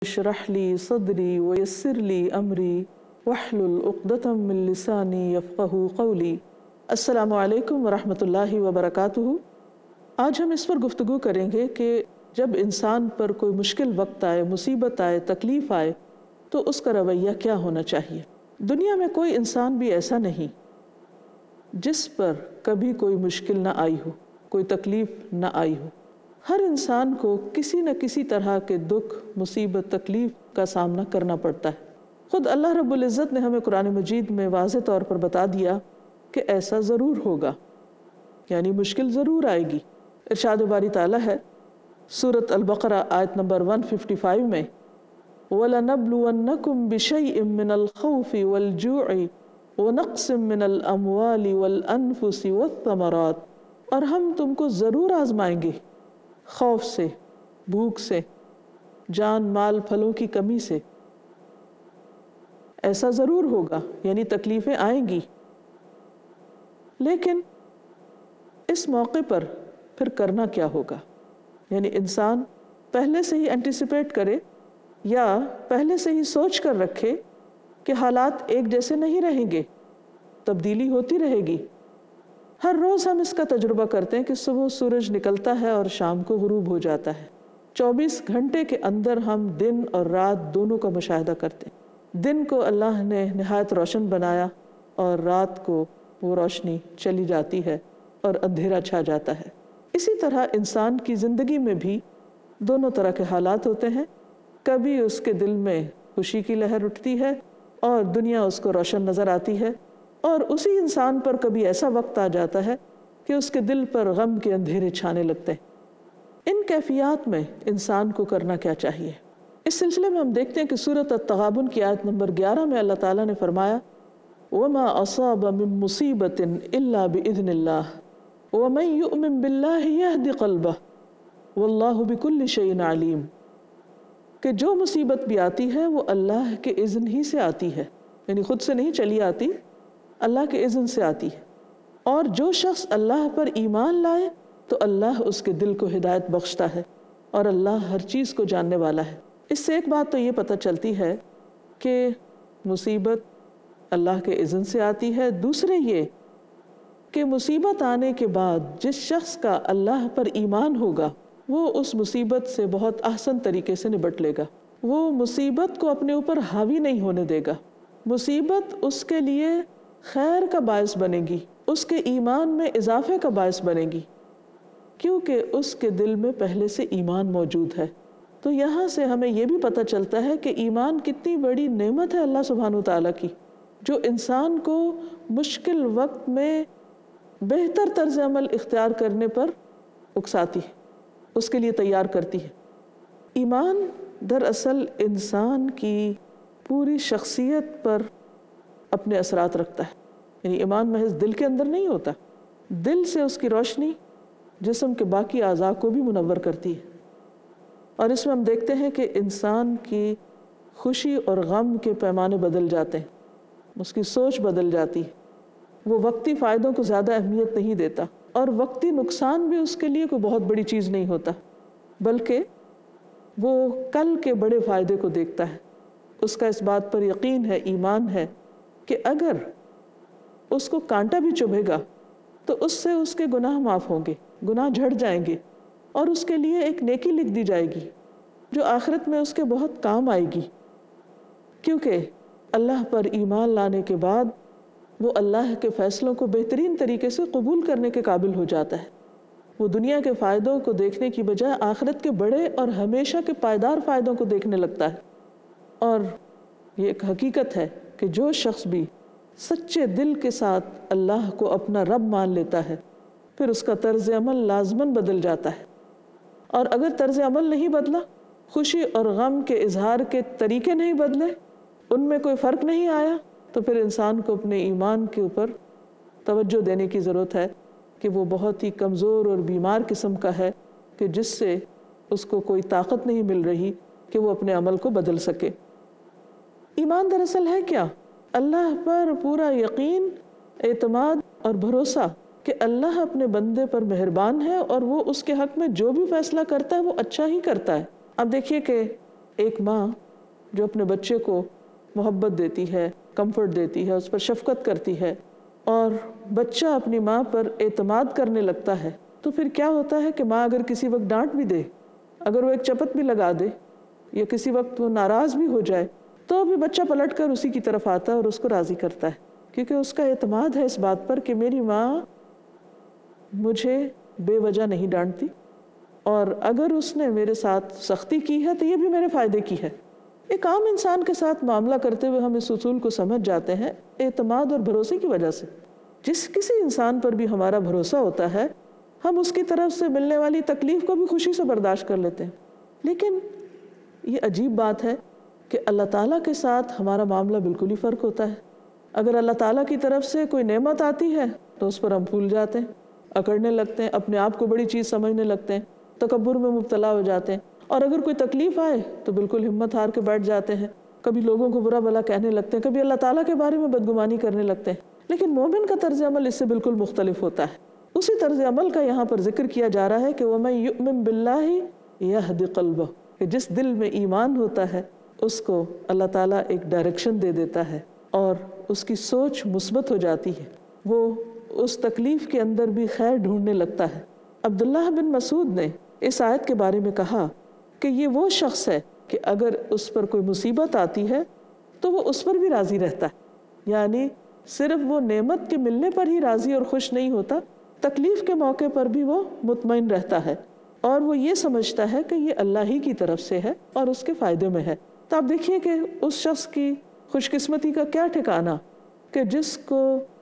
اشرح لی صدری ویسر لی امری واحلل عقدۃ من لسانی یفقہوا قولی۔ السلام علیکم ورحمۃ اللہ وبرکاتہ۔ آج ہم اس پر گفتگو کریں گے کہ جب انسان پر کوئی مشکل وقت آئے، مصیبت آئے، تکلیف آئے تو اس کا رویہ کیا ہونا چاہیے۔ دنیا میں کوئی انسان بھی ایسا نہیں جس پر کبھی کوئی مشکل نہ آئی ہو، کوئی تکلیف نہ آئی ہو۔ ہر انسان کو کسی نہ کسی طرح کے دکھ، مصیبت، تکلیف کا سامنا کرنا پڑتا ہے۔ خود اللہ رب العزت نے ہمیں قرآن مجید میں واضح طور پر بتا دیا کہ ایسا ضرور ہوگا، یعنی مشکل ضرور آئے گی۔ ارشاد باری تعالیٰ ہے سورۃ البقرہ آیت نمبر 155 میں، وَلَنَبْلُوَنَّكُمْ بِشَيْءٍ مِّنَ الْخَوْفِ وَالْجُوعِ وَنَقْصٍ مِّنَ الْأَمْوَالِ وَالْأَنفُسِ وَالثَّمَرَاتِ، اور ہم تم کو ضرور آزمائیں گے، خوف سے، بھوک سے، جان مال پھلوں کی کمی سے۔ ایسا ضرور ہوگا، یعنی تکلیفیں آئیں گی، لیکن اس موقع پر پھر کرنا کیا ہوگا؟ یعنی انسان پہلے سے ہی اینٹیسپیٹ کرے یا پہلے سے ہی سوچ کر رکھے کہ حالات ایک جیسے نہیں رہیں گے، تبدیلی ہوتی رہے گی۔ ہر روز ہم اس کا تجربہ کرتے ہیں کہ صبح سورج نکلتا ہے اور شام کو غروب ہو جاتا ہے۔ 24 گھنٹے کے اندر ہم دن اور رات دونوں کا مشاہدہ کرتے ہیں۔ دن کو اللہ نے نہایت روشن بنایا اور رات کو وہ روشنی چلی جاتی ہے اور اندھیرا چھا جاتا ہے۔ اسی طرح انسان کی زندگی میں بھی دونوں طرح کے حالات ہوتے ہیں۔ کبھی اس کے دل میں خوشی کی لہر اٹھتی ہے اور دنیا اس کو روشن نظر آتی ہے، اور اسی انسان پر کبھی ایسا وقت آ جاتا ہے کہ اس کے دل پر غم کے اندھیرے چھانے لگتے ہیں۔ ان کیفیات میں انسان کو کرنا کیا چاہیے؟ اس سلسلے میں ہم دیکھتے ہیں کہ سورۃ التغابن کی آیت نمبر 11 میں اللہ تعالیٰ نے فرمایا، وَمَا أَصَابَ مِن مُّصِيبَةٍ إِلَّا بِإِذْنِ اللَّهِ وَمَن يُؤْمِن بِاللَّهِ يَهْدِ قَلْبَهُ وَاللَّهُ بِكُلِّ شَيْءٍ عَلِيمٌ، کہ جو مصیبت بھی آتی ہے وہ اللہ کے اذن ہی سے آتی ہے، یعنی خود سے نہیں چلی آتی، اللہ کے اذن سے آتی ہے۔ اور جو شخص اللہ پر ایمان لائے تو اللہ اس کے دل کو ہدایت بخشتا ہے، اور اللہ ہر چیز کو جاننے والا ہے۔ اس سے ایک بات تو یہ پتہ چلتی ہے کہ مصیبت اللہ کے اذن سے آتی ہے، دوسرے یہ کہ مصیبت آنے کے بعد جس شخص کا اللہ پر ایمان ہوگا وہ اس مصیبت سے بہت احسن طریقے سے نبٹ لے گا۔ وہ مصیبت کو اپنے اوپر حاوی نہیں ہونے دے گا۔ مصیبت اس کے لیے خیر کا باعث بنے گی، اس کے ایمان میں اضافے کا باعث بنے گی، کیونکہ اس کے دل میں پہلے سے ایمان موجود ہے۔ تو یہاں سے ہمیں یہ بھی پتہ چلتا ہے کہ ایمان کتنی بڑی نعمت ہے اللہ سبحانہ وتعالیٰ کی، جو انسان کو مشکل وقت میں بہتر طرز عمل اختیار کرنے پر اکساتی ہے، اس کے لیے تیار کرتی ہے۔ ایمان دراصل انسان کی پوری شخصیت پر اپنے اثرات رکھتا ہے، یعنی ایمان محض دل کے اندر نہیں ہوتا، دل سے اس کی روشنی جسم کے باقی اعضاء کو بھی منور کرتی ہے۔ اور اس میں ہم دیکھتے ہیں کہ انسان کی خوشی اور غم کے پیمانے بدل جاتے ہیں، اس کی سوچ بدل جاتی ہے، وہ وقتی فائدوں کو زیادہ اہمیت نہیں دیتا، اور وقتی نقصان بھی اس کے لیے کوئی بہت بڑی چیز نہیں ہوتا، بلکہ وہ کل کے بڑے فائدے کو دیکھتا ہے۔ اس کا اس بات پر یقین ہے، ایمان ہے کہ اگر اس کو کانٹا بھی چبھے گا تو اس سے اس کے گناہ معاف ہوں گے، گناہ جھڑ جائیں گے، اور اس کے لیے ایک نیکی لکھ دی جائے گی جو آخرت میں اس کے بہت کام آئے گی، کیونکہ اللہ پر ایمان لانے کے بعد وہ اللہ کے فیصلوں کو بہترین طریقے سے قبول کرنے کے قابل ہو جاتا ہے۔ وہ دنیا کے فائدوں کو دیکھنے کی بجائے آخرت کے بڑے اور ہمیشہ کے پائیدار فائدوں کو دیکھنے لگتا ہے۔ اور یہ ایک حقیقت ہے کہ جو شخص بھی سچے دل کے ساتھ اللہ کو اپنا رب مان لیتا ہے پھر اس کا طرز عمل لازماً بدل جاتا ہے، اور اگر طرز عمل نہیں بدلا، خوشی اور غم کے اظہار کے طریقے نہیں بدلے، ان میں کوئی فرق نہیں آیا، تو پھر انسان کو اپنے ایمان کے اوپر توجہ دینے کی ضرورت ہے کہ وہ بہت ہی کمزور اور بیمار قسم کا ہے کہ جس سے اس کو کوئی طاقت نہیں مل رہی کہ وہ اپنے عمل کو بدل سکے۔ ایمان دراصل ہے کیا؟ اللہ پر پورا یقین، اعتماد اور بھروسہ کہ اللہ اپنے بندے پر مہربان ہے اور وہ اس کے حق میں جو بھی فیصلہ کرتا ہے وہ اچھا ہی کرتا ہے۔ اب دیکھیے کہ ایک ماں جو اپنے بچے کو محبت دیتی ہے، کمفرٹ دیتی ہے، اس پر شفقت کرتی ہے اور بچہ اپنی ماں پر اعتماد کرنے لگتا ہے، تو پھر کیا ہوتا ہے کہ ماں اگر کسی وقت ڈانٹ بھی دے، اگر وہ ایک چپت بھی لگا دے یا کسی وقت وہ ناراض بھی ہو جائے، تو بھی بچہ پلٹ کر اسی کی طرف آتا ہے اور اس کو راضی کرتا ہے، کیونکہ اس کا اعتماد ہے اس بات پر کہ میری ماں مجھے بے وجہ نہیں ڈانٹتی، اور اگر اس نے میرے ساتھ سختی کی ہے تو یہ بھی میرے فائدے کی ہے۔ ایک عام انسان کے ساتھ معاملہ کرتے ہوئے ہم اس اصول کو سمجھ جاتے ہیں اعتماد اور بھروسے کی وجہ سے۔ جس کسی انسان پر بھی ہمارا بھروسہ ہوتا ہے، ہم اس کی طرف سے ملنے والی تکلیف کو بھی خوشی سے برداشت کر لیتے ہیں۔ لیکن یہ عجیب بات ہے کہ اللہ تعالیٰ کے ساتھ ہمارا معاملہ بالکل ہی فرق ہوتا ہے۔ اگر اللہ تعالیٰ کی طرف سے کوئی نعمت آتی ہے تو اس پر ہم پھول جاتے ہیں، اکڑنے لگتے ہیں، اپنے آپ کو بڑی چیز سمجھنے لگتے ہیں، تکبر میں مبتلا ہو جاتے ہیں، اور اگر کوئی تکلیف آئے تو بالکل ہمت ہار کے بیٹھ جاتے ہیں، کبھی لوگوں کو برا بھلا کہنے لگتے ہیں، کبھی اللہ تعالیٰ کے بارے میں بدگمانی کرنے لگتے ہیں۔ لیکن مومن کا طرز عمل اس سے بالکل مختلف ہوتا ہے۔ اسی طرز عمل کا یہاں پر ذکر کیا جا رہا ہے کہ وَمَن يُؤْمِن بِاللَّهِ يَهْدِ قَلْبَهُ، کہ جس دل میں ایمان ہوتا ہے اس کو اللہ تعالیٰ ایک ڈائریکشن دے دیتا ہے اور اس کی سوچ مثبت ہو جاتی ہے، وہ اس تکلیف کے اندر بھی خیر ڈھونڈنے لگتا ہے۔ عبداللہ بن مسعود نے اس آیت کے بارے میں کہا کہ یہ وہ شخص ہے کہ اگر اس پر کوئی مصیبت آتی ہے تو وہ اس پر بھی راضی رہتا ہے، یعنی صرف وہ نعمت کے ملنے پر ہی راضی اور خوش نہیں ہوتا، تکلیف کے موقع پر بھی وہ مطمئن رہتا ہے اور وہ یہ سمجھتا ہے کہ یہ اللہ ہی کی طرف سے ہے اور اس کے فائدے میں ہے۔ تو آپ دیکھیے کہ اس شخص کی خوش قسمتی کا کیا ٹھکانہ کہ جس کو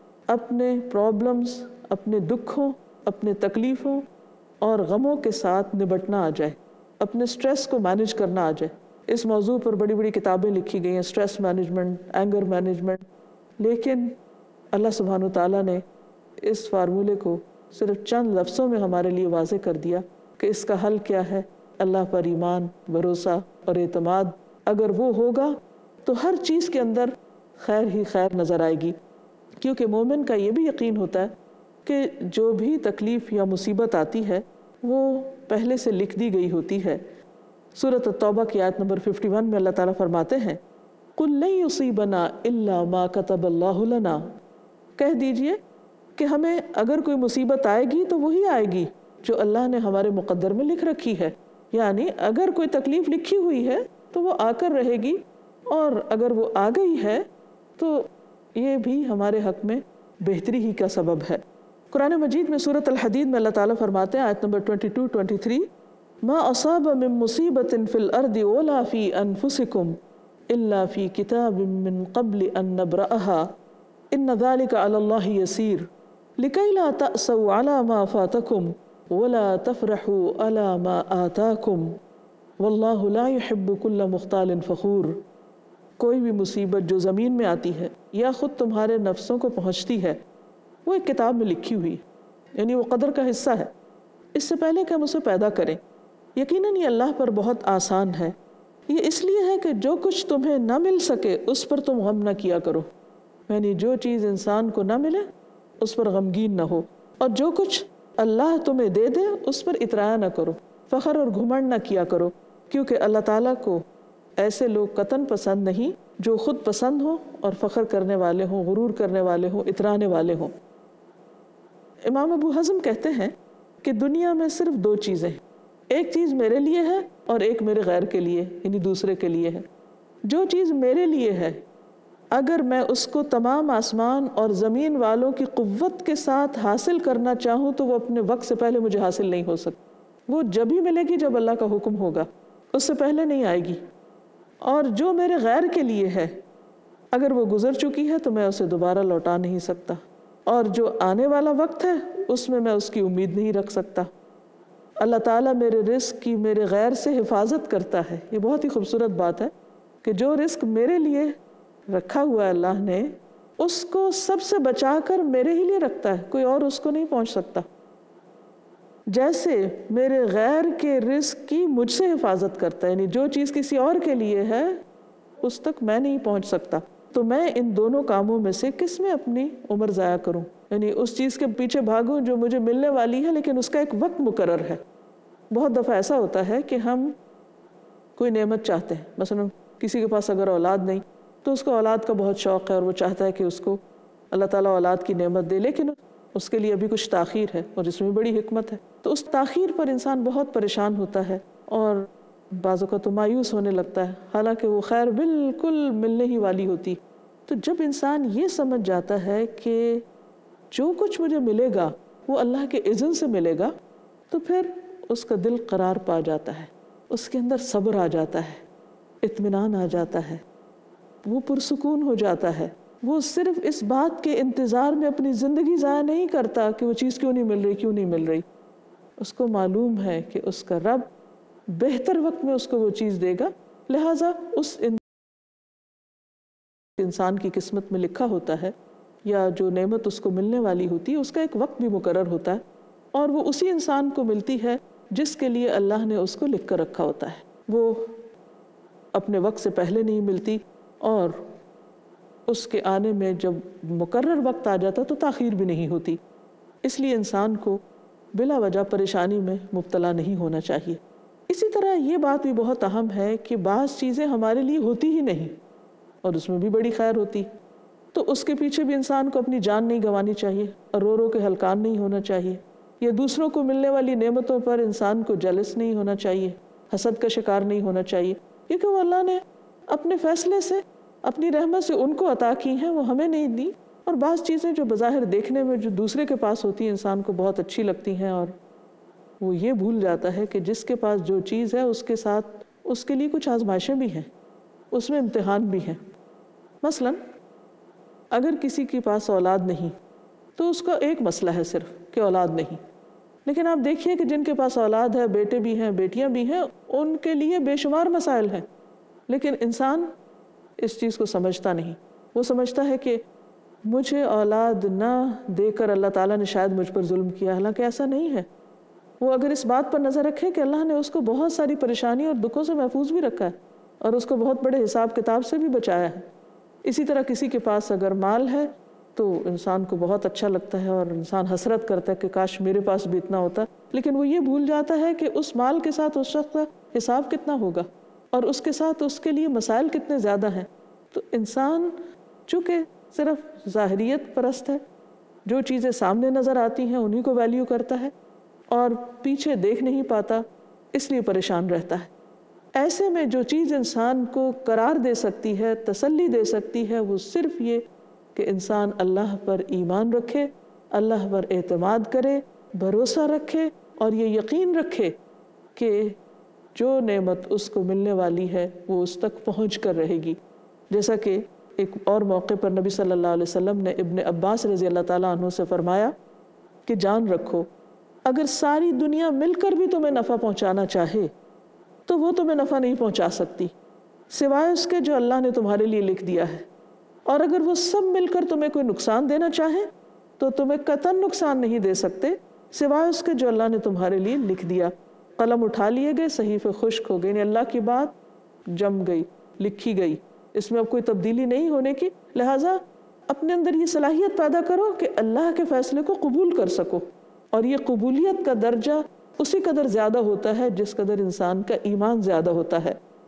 اپنے پرابلمز، اپنے دکھوں، اپنے تکلیفوں اور غموں کے ساتھ نبٹنا آ جائے، اپنے سٹریس کو مینج کرنا آ جائے۔ اس موضوع پر بڑی بڑی کتابیں لکھی گئی ہیں، سٹریس مینجمنٹ، اینگر مینجمنٹ، لیکن اللہ سبحانہ وتعالیٰ نے اس فارمولے کو صرف چند لفظوں میں ہمارے لیے واضح کر دیا کہ اس کا حل کیا ہے۔ اللہ پر ایمان، بھروسہ اور اعتماد اگر وہ ہوگا تو ہر چیز کے اندر خیر ہی خیر نظر آئے گی، کیونکہ مومن کا یہ بھی یقین ہوتا ہے کہ جو بھی تکلیف یا مصیبت آتی ہے وہ پہلے سے لکھ دی گئی ہوتی ہے۔ سورۃ التوبہ کی آیت نمبر 51 میں اللہ تعالیٰ فرماتے ہیں قُل لَن يُصِيبَنَا إِلَّا مَا كَتَبَ اللَّهُ لَنَا، کہہ دیجئے کہ ہمیں اگر کوئی مصیبت آئے گی تو وہی آئے گی جو اللہ نے ہمارے مقدر میں لکھ رکھی ہے، یعنی اگر کوئی تکلیف لکھی ہوئی ہے تو وہ آ کر رہے گی، اور اگر وہ آ گئی ہے تو یہ بھی ہمارے حق میں بہتری ہی کا سبب ہے۔ قرآن مجید میں سورۃ الحدید میں اللہ تعالیٰ فرماتے ہیں آیت نمبر 22-23 ما اصاب من مصیبت فی الارض ولا فی انفسکم الا فی کتاب من قبل ان نبرأها ان ذلک علی اللہ یسیر لکی لا تأسوا علی ما فاتکم ولا تفرحوا علی ما آتاکم واللہ لا يحب كل مختال فخور۔ کوئی بھی مصیبت جو زمین میں آتی ہے یا خود تمہارے نفسوں کو پہنچتی ہے وہ ایک کتاب میں لکھی ہوئی، یعنی وہ قدر کا حصہ ہے، اس سے پہلے کہ ہم اسے پیدا کریں۔ یقیناً یہ اللہ پر بہت آسان ہے، یہ اس لیے ہے کہ جو کچھ تمہیں نہ مل سکے اس پر تم غم نہ کیا کرو، یعنی جو چیز انسان کو نہ ملے اس پر غمگین نہ ہو، اور جو کچھ اللہ تمہیں دے دے اس پر اطراء نہ کرو، فخر اور گھمنڈ نہ کیا کرو، کیونکہ اللہ تعالیٰ کو ایسے لوگ قطعاً پسند نہیں جو خود پسند ہوں اور فخر کرنے والے ہوں، غرور کرنے والے ہوں، اترانے والے ہوں۔ امام ابو حزم کہتے ہیں کہ دنیا میں صرف دو چیزیں ہیں، ایک چیز میرے لیے ہے اور ایک میرے غیر کے لیے، یعنی دوسرے کے لیے ہے۔ جو چیز میرے لیے ہے اگر میں اس کو تمام آسمان اور زمین والوں کی قوت کے ساتھ حاصل کرنا چاہوں تو وہ اپنے وقت سے پہلے مجھے حاصل نہیں ہو سکتی، وہ جب ہی ملے گی جب اللہ کا حکم ہوگا، اس سے پہلے نہیں آئے گی۔ اور جو میرے غیر کے لیے ہے اگر وہ گزر چکی ہے تو میں اسے دوبارہ لوٹا نہیں سکتا، اور جو آنے والا وقت ہے اس میں اس کی امید نہیں رکھ سکتا۔ اللہ تعالیٰ میرے رزق کی میرے غیر سے حفاظت کرتا ہے۔ یہ بہت ہی خوبصورت بات ہے کہ جو رزق میرے لیے رکھا ہوا ہے اللہ نے اس کو سب سے بچا کر میرے ہی لیے رکھتا ہے، کوئی اور اس کو نہیں پہنچ سکتا، جیسے میرے غیر کے رزق کی مجھ سے حفاظت کرتا ہے، یعنی جو چیز کسی اور کے لیے ہے اس تک میں نہیں پہنچ سکتا، تو میں ان دونوں کاموں میں سے کس میں اپنی عمر ضائع کروں، یعنی اس چیز کے پیچھے بھاگوں جو مجھے ملنے والی ہے لیکن اس کا ایک وقت مقرر ہے۔ بہت دفعہ ایسا ہوتا ہے کہ ہم کوئی نعمت چاہتے ہیں، مثلا کسی کے پاس اگر اولاد نہیں تو اس کو اولاد کا بہت شوق ہے اور وہ چاہتا ہے کہ اس کو اللہ تعالیٰ اولاد کی نعمت دے، لیکن اس کے لیے ابھی کچھ تاخیر ہے اور اس میں بڑی حکمت ہے، تو اس تاخیر پر انسان بہت پریشان ہوتا ہے اور بعض اوقات تو مایوس ہونے لگتا ہے، حالانکہ وہ خیر بالکل ملنے ہی والی ہوتی۔ تو جب انسان یہ سمجھ جاتا ہے کہ جو کچھ مجھے ملے گا وہ اللہ کے اذن سے ملے گا، تو پھر اس کا دل قرار پا جاتا ہے، اس کے اندر صبر آ جاتا ہے، اطمینان آ جاتا ہے، وہ پرسکون ہو جاتا ہے، وہ صرف اس بات کے انتظار میں اپنی زندگی ضائع نہیں کرتا کہ وہ چیز کیوں نہیں مل رہی، اس کو معلوم ہے کہ اس کا رب بہتر وقت میں اس کو وہ چیز دے گا، لہٰذا اس انسان کی قسمت میں لکھا ہوتا ہے یا جو نعمت اس کو ملنے والی ہوتی ہے اس کا ایک وقت بھی مقرر ہوتا ہے اور وہ اسی انسان کو ملتی ہے جس کے لیے اللہ نے اس کو لکھ کر رکھا ہوتا ہے، وہ اپنے وقت سے پہلے نہیں ملتی اور اس کے آنے میں جب مقرر وقت آ جاتا تو تاخیر بھی نہیں ہوتی، اس لیے انسان کو بلا وجہ پریشانی میں مبتلا نہیں ہونا چاہیے۔ اسی طرح یہ بات بھی بہت اہم ہے کہ بعض چیزیں ہمارے لیے ہوتی ہی نہیں اور اس میں بھی بڑی خیر ہوتی، تو اس کے پیچھے بھی انسان کو اپنی جان نہیں گنوانی چاہیے اور رو رو کے ہلکان نہیں ہونا چاہیے، یا دوسروں کو ملنے والی نعمتوں پر انسان کو جلس نہیں ہونا چاہیے، حسد کا شکار نہیں ہونا چاہیے، کیونکہ وہ اللہ نے اپنے فیصلے سے اپنی رحمت سے ان کو عطا کی ہیں، وہ ہمیں نہیں دی، اور بعض چیزیں جو بظاہر دیکھنے میں جو دوسرے کے پاس ہوتی ہیں انسان کو بہت اچھی لگتی ہیں اور وہ یہ بھول جاتا ہے کہ جس کے پاس جو چیز ہے اس کے ساتھ اس کے لیے کچھ آزمائشیں بھی ہیں، اس میں امتحان بھی ہیں۔ مثلا اگر کسی کے پاس اولاد نہیں تو اس کا ایک مسئلہ ہے صرف کہ اولاد نہیں، لیکن آپ دیکھیے کہ جن کے پاس اولاد ہے، بیٹے بھی ہیں بیٹیاں بھی ہیں، ان کے لیے بے شمار مسائل ہیں، لیکن انسان اس چیز کو سمجھتا نہیں، وہ سمجھتا ہے کہ مجھے اولاد نہ دے کر اللہ تعالیٰ نے شاید مجھ پر ظلم کیا، حالانکہ ایسا نہیں ہے۔ وہ اگر اس بات پر نظر رکھے کہ اللہ نے اس کو بہت ساری پریشانی اور دکھوں سے محفوظ بھی رکھا ہے اور اس کو بہت بڑے حساب کتاب سے بھی بچایا ہے۔ اسی طرح کسی کے پاس اگر مال ہے تو انسان کو بہت اچھا لگتا ہے اور انسان حسرت کرتا ہے کہ کاش میرے پاس بھی اتنا ہوتا، لیکن وہ یہ بھول جاتا ہے کہ اس مال کے ساتھ اس شخص کا حساب کتنا ہوگا اور اس کے ساتھ اس کے لیے مسائل کتنے زیادہ ہیں۔ تو انسان چونکہ صرف ظاہریت پرست ہے، جو چیزیں سامنے نظر آتی ہیں انہی کو ویلیو کرتا ہے اور پیچھے دیکھ نہیں پاتا، اس لیے پریشان رہتا ہے۔ ایسے میں جو چیز انسان کو قرار دے سکتی ہے، تسلی دے سکتی ہے، وہ صرف یہ کہ انسان اللہ پر ایمان رکھے، اللہ پر اعتماد کرے، بھروسہ رکھے اور یہ یقین رکھے کہ جو نعمت اس کو ملنے والی ہے وہ اس تک پہنچ کر رہے گی۔ جیسا کہ ایک اور موقع پر نبی صلی اللہ علیہ وسلم نے ابن عباس رضی اللہ تعالیٰ عنہ سے فرمایا کہ جان رکھو اگر ساری دنیا مل کر بھی تمہیں نفع پہنچانا چاہے تو وہ تمہیں نفع نہیں پہنچا سکتی سوائے اس کے جو اللہ نے تمہارے لیے لکھ دیا ہے، اور اگر وہ سب مل کر تمہیں کوئی نقصان دینا چاہے تو تمہیں قطعاً نقصان نہیں دے سکتے سوائے اس کے جو اللہ نے تمہارے لیے لکھ دیا۔ قلم اٹھا لیے گئے، صحیفے خشک ہو گئے، یعنی اللہ کی بات جم گئی، لکھی گئی، اس میں اب کوئی تبدیلی نہیں ہونے کی، لہٰذا اپنے اندر یہ صلاحیت پیدا کرو کہ اللہ کے فیصلے کو قبول کر سکو، اور یہ قبولیت کا درجہ اسی قدر زیادہ ہوتا ہے جس قدر انسان کا ایمان زیادہ ہوتا ہے۔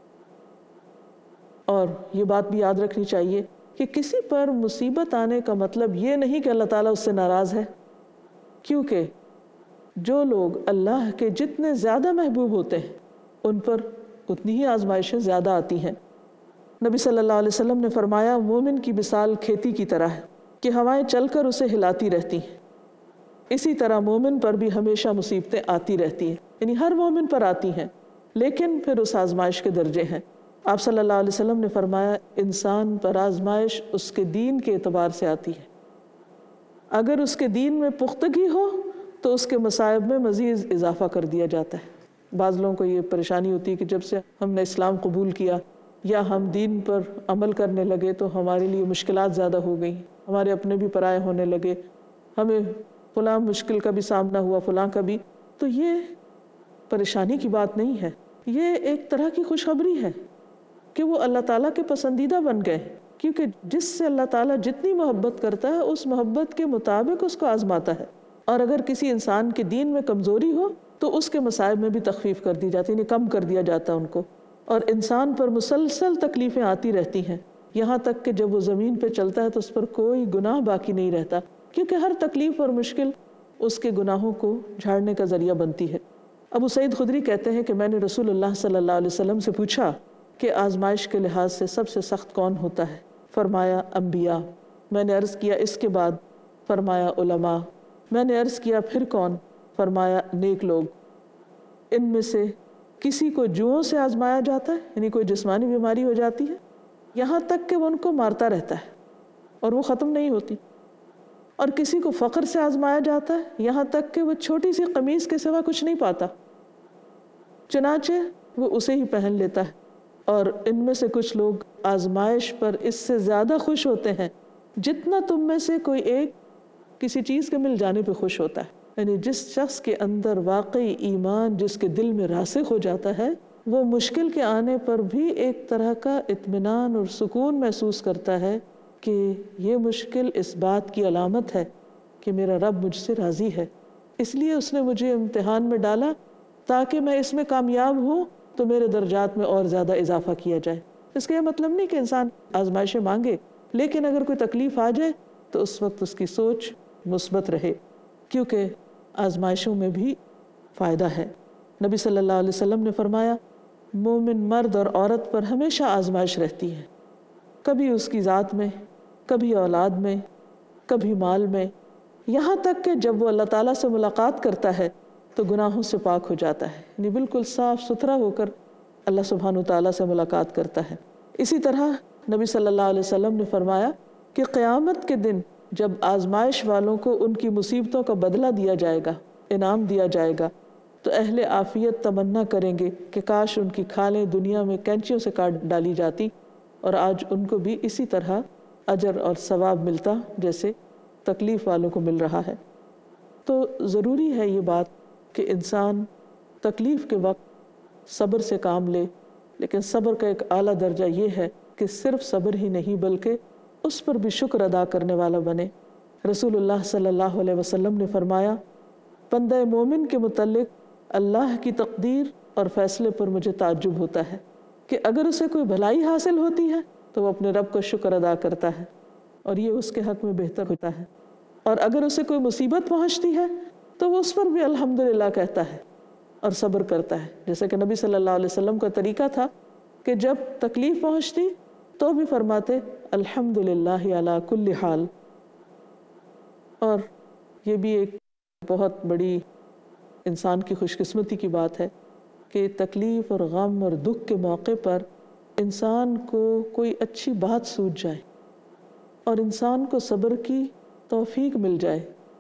اور یہ بات بھی یاد رکھنی چاہیے کہ کسی پر مصیبت آنے کا مطلب یہ نہیں کہ اللہ تعالیٰ اس سے ناراض ہے، کیونکہ جو لوگ اللہ کے جتنے زیادہ محبوب ہوتے ہیں ان پر اتنی ہی آزمائشیں زیادہ آتی ہیں۔ نبی صلی اللہ علیہ وسلم نے فرمایا مومن کی مثال کھیتی کی طرح ہے کہ ہوائیں چل کر اسے ہلاتی رہتی ہیں، اسی طرح مومن پر بھی ہمیشہ مصیبتیں آتی رہتی ہیں، یعنی ہر مومن پر آتی ہیں، لیکن پھر اس آزمائش کے درجے ہیں۔ آپ صلی اللہ علیہ وسلم نے فرمایا انسان پر آزمائش اس کے دین کے اعتبار سے آتی ہے، اگر اس کے دین میں پختگی ہو تو اس کے مصائب میں مزید اضافہ کر دیا جاتا ہے۔ بعض لوگوں کو یہ پریشانی ہوتی ہے کہ جب سے ہم نے اسلام قبول کیا یا ہم دین پر عمل کرنے لگے تو ہمارے لیے مشکلات زیادہ ہو گئیں، ہمارے اپنے بھی پرائے ہونے لگے، ہمیں فلاں مشکل کا بھی سامنا ہوا، فلاں کا بھی۔ تو یہ پریشانی کی بات نہیں ہے، یہ ایک طرح کی خوشخبری ہے کہ وہ اللہ تعالیٰ کے پسندیدہ بن گئے، کیونکہ جس سے اللہ تعالیٰ جتنی محبت کرتا ہے اس محبت کے مطابق اس کو آزماتا ہے، اور اگر کسی انسان کے دین میں کمزوری ہو تو اس کے مصائب میں بھی تخفیف کر دی جاتی ہے، یعنی کم کر دیا جاتا ہے ان کو۔ اور انسان پر مسلسل تکلیفیں آتی رہتی ہیں، یہاں تک کہ جب وہ زمین پہ چلتا ہے تو اس پر کوئی گناہ باقی نہیں رہتا، کیونکہ ہر تکلیف اور مشکل اس کے گناہوں کو جھاڑنے کا ذریعہ بنتی ہے۔ ابو سعید خدری کہتے ہیں کہ میں نے رسول اللہ صلی اللہ علیہ وسلم سے پوچھا کہ آزمائش کے لحاظ سے سب سے سخت کون ہوتا ہے؟ فرمایا انبیاء۔ میں نے عرض کیا اس کے بعد؟ فرمایا علماء۔ میں نے عرض کیا پھر کون؟ فرمایا نیک لوگ۔ ان میں سے کسی کو جوؤں سے آزمایا جاتا ہے، یعنی کوئی جسمانی بیماری ہو جاتی ہے، یہاں تک کہ وہ ان کو مارتا رہتا ہے اور وہ ختم نہیں ہوتی، اور کسی کو فقر سے آزمایا جاتا ہے یہاں تک کہ وہ چھوٹی سی قمیص کے سوا کچھ نہیں پاتا، چنانچہ وہ اسے ہی پہن لیتا ہے۔ اور ان میں سے کچھ لوگ آزمائش پر اس سے زیادہ خوش ہوتے ہیں جتنا تم میں سے کوئی ایک کسی چیز کے مل جانے پہ خوش ہوتا ہے۔ یعنی جس شخص کے اندر واقعی ایمان جس کے دل میں راسخ ہو جاتا ہے، وہ مشکل کے آنے پر بھی ایک طرح کا اطمینان اور سکون محسوس کرتا ہے کہ یہ مشکل اس بات کی علامت ہے کہ میرا رب مجھ سے راضی ہے، اس لیے اس نے مجھے امتحان میں ڈالا تاکہ میں اس میں کامیاب ہوں تو میرے درجات میں اور زیادہ اضافہ کیا جائے۔ اس کا یہ مطلب نہیں کہ انسان آزمائشیں مانگے، لیکن اگر کوئی تکلیف آ جائے تو اس وقت اس کی سوچ مثبت رہے، کیونکہ آزمائشوں میں بھی فائدہ ہے۔ نبی صلی اللہ علیہ وسلم نے فرمایا مومن مرد اور عورت پر ہمیشہ آزمائش رہتی ہے، کبھی اس کی ذات میں، کبھی اولاد میں، کبھی مال میں، یہاں تک کہ جب وہ اللہ تعالیٰ سے ملاقات کرتا ہے تو گناہوں سے پاک ہو جاتا ہے، یعنی بالکل صاف ستھرا ہو کر اللہ سبحانہ وتعالیٰ سے ملاقات کرتا ہے۔ اسی طرح نبی صلی اللہ علیہ وسلم نے فرمایا کہ قیامت کے دن جب آزمائش والوں کو ان کی مصیبتوں کا بدلہ دیا جائے گا، انعام دیا جائے گا، تو اہل عافیت تمنا کریں گے کہ کاش ان کی کھالیں دنیا میں کینچیوں سے کاٹ ڈالی جاتی اور آج ان کو بھی اسی طرح اجر اور ثواب ملتا جیسے تکلیف والوں کو مل رہا ہے۔ تو ضروری ہے یہ بات کہ انسان تکلیف کے وقت صبر سے کام لے، لیکن صبر کا ایک اعلیٰ درجہ یہ ہے کہ صرف صبر ہی نہیں بلکہ اس پر بھی شکر ادا کرنے والا بنے۔ رسول اللہ صلی اللہ علیہ وسلم نے فرمایا بندہ مومن کے متعلق اللہ کی تقدیر اور فیصلے پر مجھے تعجب ہوتا ہے کہ اگر اسے کوئی بھلائی حاصل ہوتی ہے تو وہ اپنے رب کا شکر ادا کرتا ہے اور یہ اس کے حق میں بہتر ہوتا ہے، اور اگر اسے کوئی مصیبت پہنچتی ہے تو وہ اس پر بھی الحمدللہ کہتا ہے اور صبر کرتا ہے، جیسا کہ نبی صلی اللہ علیہ وسلم کا طریقہ تھا کہ جب تکلیف پہنچتی تو بھی فرماتے الحمدللہ علی کل حال۔ اور یہ بھی ایک بہت بڑی انسان کی خوش قسمتی کی بات ہے کہ تکلیف اور غم اور دکھ کے موقع پر انسان کو کوئی اچھی بات سوچ جائے اور انسان کو صبر کی توفیق مل جائے،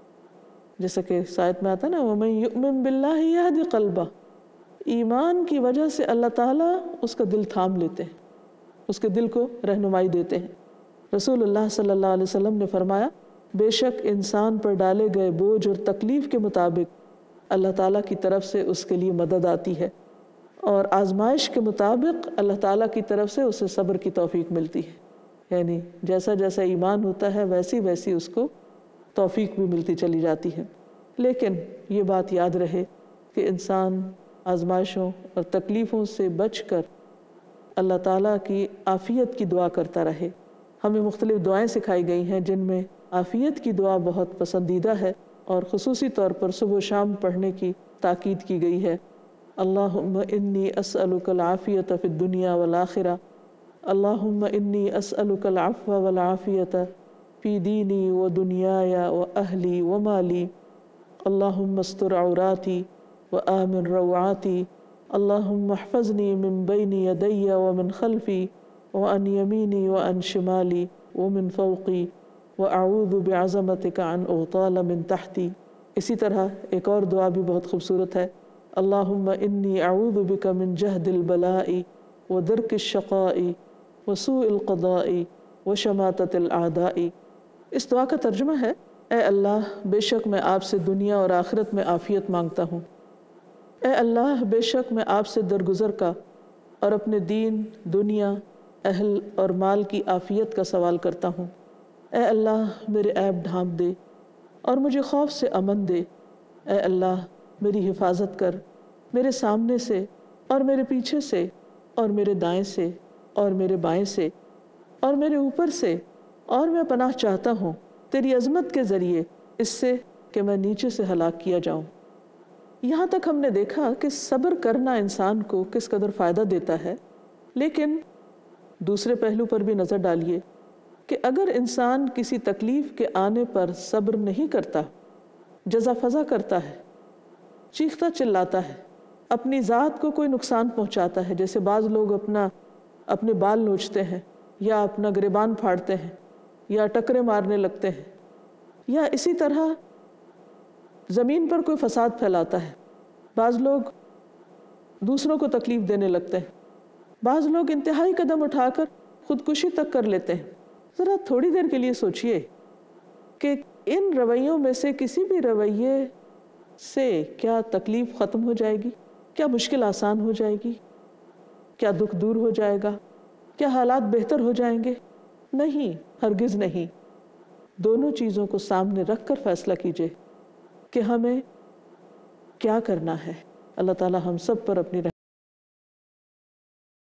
جیسا کہ آیت میں آتا ہے نا وَمَن يُؤْمِن بِاللَّهِ يَهْدِ قَلْبَهُ، ایمان کی وجہ سے اللہ تعالیٰ اس کا دل تھام لیتے ہیں، اس کے دل کو رہنمائی دیتے ہیں۔ رسول اللہ صلی اللہ علیہ وسلم نے فرمایا بے شک انسان پر ڈالے گئے بوجھ اور تکلیف کے مطابق اللہ تعالیٰ کی طرف سے اس کے لیے مدد آتی ہے، اور آزمائش کے مطابق اللہ تعالیٰ کی طرف سے اسے صبر کی توفیق ملتی ہے، یعنی جیسا جیسا ایمان ہوتا ہے ویسی ویسی اس کو توفیق بھی ملتی چلی جاتی ہے۔ لیکن یہ بات یاد رہے کہ انسان آزمائشوں اور تکلیفوں سے بچ کر اللہ تعالیٰ کی عافیت کی دعا کرتا رہے۔ ہمیں مختلف دعائیں سکھائی گئی ہیں جن میں عافیت کی دعا بہت پسندیدہ ہے اور خصوصی طور پر صبح و شام پڑھنے کی تاکید کی گئی ہے۔ اللہم انی اسألک العافیت فی الدنیا والآخرہ، اللہم انی اسألک العفو والعافیت فی دینی و دنیای و اہلی و مالی، اللہم استر عوراتی و آمن روعاتی، اللہم احفظنی من بین یدی و من خلفی وعن یمینی وعن شمالی ومن فوقی وأعوذ بعظمتک عن اغتال من تحتی۔ اسی طرح ایک اور دعا بھی بہت خوبصورت ہے، اللہم انی اعوذ بک من جہد البلاء ودرک الشقاء وسوء القضاء وشماتت الاعداء۔ اس دعا کا ترجمہ ہے اے اللہ بے شک میں آپ سے دنیا اور آخرت میں عافیت مانگتا ہوں، اے اللہ بے شک میں آپ سے درگزر کا اور اپنے دین، دنیا، اہل اور مال کی عافیت کا سوال کرتا ہوں، اے اللہ میرے عیب ڈھانپ دے اور مجھے خوف سے امن دے، اے اللہ میری حفاظت کر، میرے سامنے سے اور میرے پیچھے سے اور میرے دائیں سے اور میرے بائیں سے اور میرے اوپر سے، اور میں پناہ چاہتا ہوں تیری عظمت کے ذریعے اس سے کہ میں نیچے سے ہلاک کیا جاؤں۔ یہاں تک ہم نے دیکھا کہ صبر کرنا انسان کو کس قدر فائدہ دیتا ہے، لیکن دوسرے پہلو پر بھی نظر ڈالیے کہ اگر انسان کسی تکلیف کے آنے پر صبر نہیں کرتا، جزا فضا کرتا ہے، چیختا چلاتا ہے، اپنی ذات کو کوئی نقصان پہنچاتا ہے، جیسے بعض لوگ اپنے بال نوچتے ہیں یا اپنا گریبان پھاڑتے ہیں یا ٹکرے مارنے لگتے ہیں، یا اسی طرح زمین پر کوئی فساد پھیلاتا ہے، بعض لوگ دوسروں کو تکلیف دینے لگتے ہیں، بعض لوگ انتہائی قدم اٹھا کر خودکشی تک کر لیتے ہیں۔ ذرا تھوڑی دیر کے لیے سوچئے کہ ان رویوں میں سے کسی بھی رویے سے کیا تکلیف ختم ہو جائے گی؟ کیا مشکل آسان ہو جائے گی؟ کیا دکھ دور ہو جائے گا؟ کیا حالات بہتر ہو جائیں گے؟ نہیں، ہرگز نہیں۔ دونوں چیزوں کو سامنے رکھ کر فیصلہ کیجئے کہ ہمیں کیا کرنا ہے۔ اللہ تعالی ہم سب پر اپنی